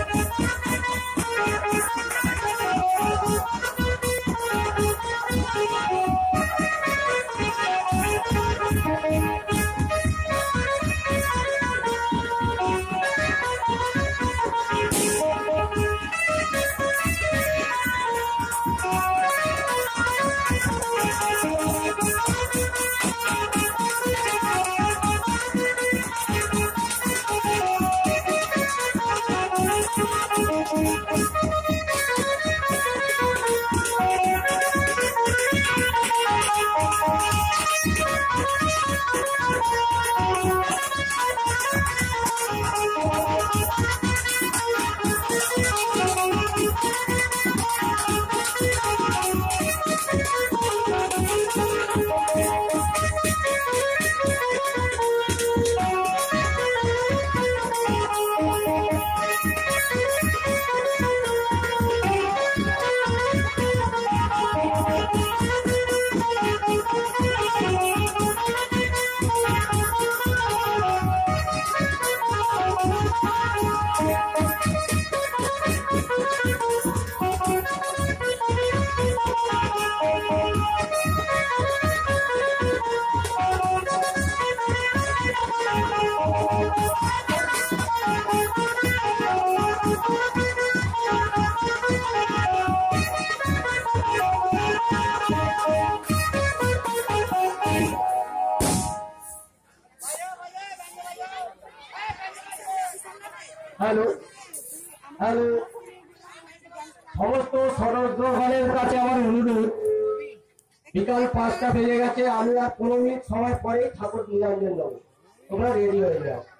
Hello hello समस्त सदस्यगণের কাছে আমার অনুরোধ বিকাল 5টা বেজে গেছে আমি আর 15 মিনিট সময় পরেই ঠাকুর নিরঞ্জন দেব তোমরা রেডি হয়ে যাও।